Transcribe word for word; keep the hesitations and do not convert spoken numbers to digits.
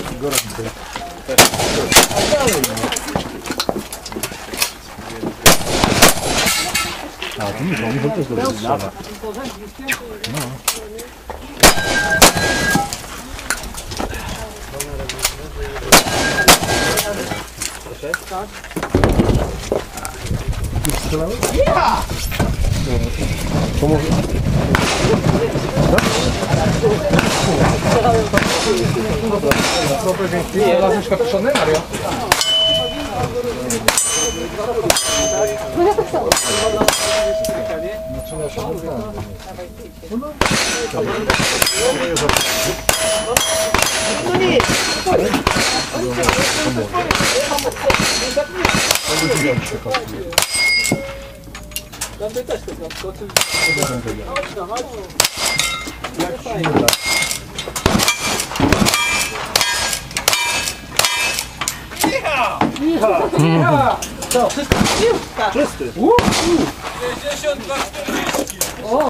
Góra tutaj. A, to Michał, Michał też dobrze strzela. No. Proszę? Tak. Już strzelałeś? Ja! To może... Dobra, trochę dzięki. Nie, razem kapiszony, Mario? No ja tak samo. No trzeba się rozglądać. No nie jest. Tam też to zaskoczył. Chodź no, chodź. Jak fajnie. Iha! Iha! Iha! Co, wszystko? Czysty. sześćdziesiąt dwa czterdzieści.